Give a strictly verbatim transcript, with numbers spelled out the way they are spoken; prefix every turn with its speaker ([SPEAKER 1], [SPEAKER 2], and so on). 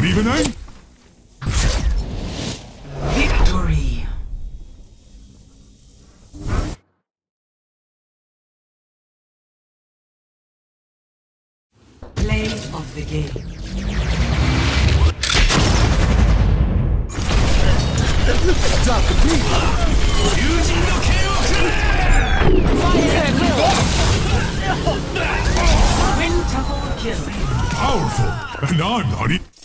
[SPEAKER 1] Not even angry.
[SPEAKER 2] Victory. Play of the game.
[SPEAKER 1] Drop the beat.
[SPEAKER 2] Quintuple kill.
[SPEAKER 1] Powerful. And I'm not e-